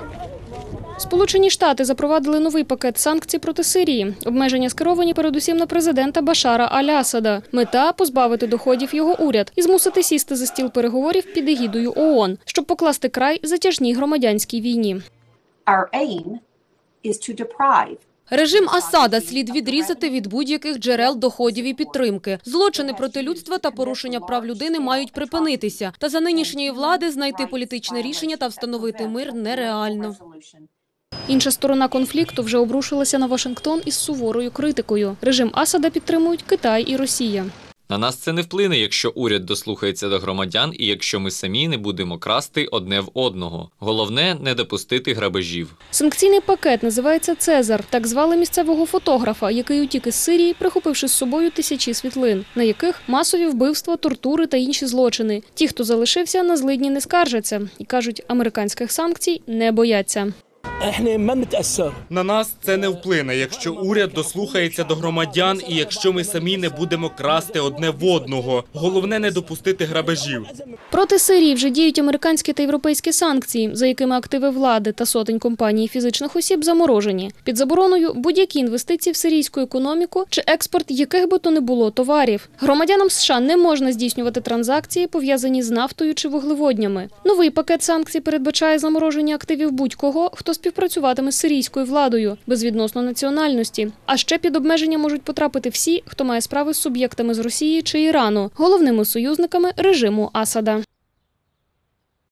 Сполучені Штати запровадили новий пакет санкцій проти Сирії. Обмеження скеровані передусім на президента Башара Аль-Асада. Мета – позбавити доходів його уряд і змусити сісти за стіл переговорів під егідою ООН, щоб покласти край затяжній громадянській війні. Режим Асада слід відрізати від будь-яких джерел доходів і підтримки. Злочини проти людства та порушення прав людини мають припинитися. Та за нинішньої влади знайти політичне рішення та встановити мир нереально. Інша сторона конфлікту вже обрушилася на Вашингтон із суворою критикою. Режим Асада підтримують Китай і Росія. На нас це не вплине, якщо уряд дослухається до громадян і якщо ми самі не будемо красти одне в одного. Головне – не допустити грабежів. Санкційний пакет називається «Цезар». Так звали місцевого фотографа, який утік із Сирії, прихопивши з собою тисячі світлин, на яких масові вбивства, тортури та інші злочини. Ті, хто залишився, на злидні не скаржаться. І кажуть, американських санкцій не бояться. На нас це не вплине, якщо уряд дослухається до громадян і якщо ми самі не будемо красти одне в одного. Головне – не допустити грабежів. Проти Сирії вже діють американські та європейські санкції, за якими активи влади та сотень компаній і фізичних осіб заморожені. Під забороною будь-які інвестиції в сирійську економіку чи експорт яких би то не було товарів. Громадянам США не можна здійснювати транзакції, пов'язані з нафтою чи вуглеводнями. Новий пакет санкцій передбачає замороження активів будь-кого, хто співпрацюватиме з сирійською владою, безвідносно національності. А ще під обмеження можуть потрапити всі, хто має справи з суб'єктами з Росії чи Ірану, головними союзниками режиму Асада.